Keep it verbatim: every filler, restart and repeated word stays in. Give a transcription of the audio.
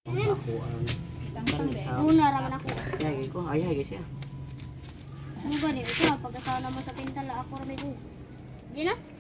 Ako ang Una raman ako. Ay, ko ay ay siya. Ano gani? Ito pagkasana mo sa pintala ako ra may ko. Di na?